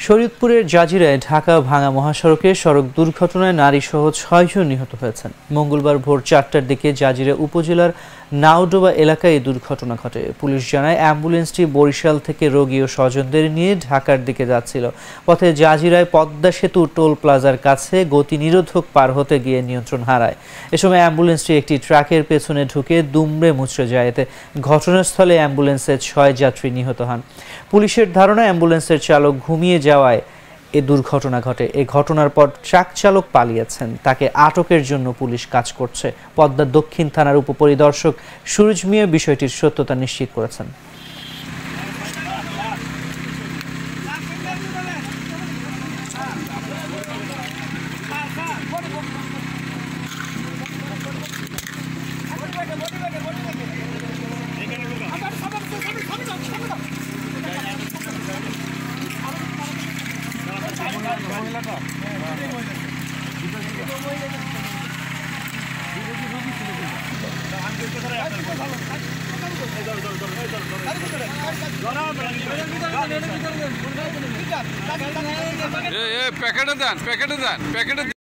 শরীয়তপুরের জাজিরায় ঢাকা ভাঙা মহাসড়কে সড়ক দুর্ঘটনায় নারীসহ ৬ জন নিহত হয়েছেন। মঙ্গলবার ভোর ৪টার দিকে জাজিরা উপজেলার নাওডোবা এলাকায় এই দুর্ঘটনা ঘটে। পুলিশ জানায়, অ্যাম্বুলেন্সটি বরিশাল থেকে রোগী ও স্বজনদের নিয়ে ঢাকার দিকে যাচ্ছিল। পথে জাজিরায় পদ্মা সেতু টোল প্লাজার কাছে গতি নিরোধক পার হতে গিয়ে নিয়ন্ত্রণ হারায়। এ সময় অ্যাম্বুলেন্সটি একটি ট্রাকের পেছনে ঢুকে দুমড়ে মুচড়ে যায়। এতে ঘটনাস্থলে অ্যাম্বুলেন্সের ৬ যাত্রী নিহত হন। পুলিশের ধারণা, অ্যাম্বুলেন্সের চালক ঘুমিয়ে যাওয়ায় এ দুর্ঘটনা ঘটে। এই ঘটনার পর ট্রাক চালক পালিয়েছেন। তাকে আটকের জন্য পুলিশ কাজ করছে। পদ্মা দক্ষিণ থানার উপপরিদর্শক সুরজ মিয়া বিষয়টির সত্যতা নিশ্চিত করেছেন। প্যাকেটে দেন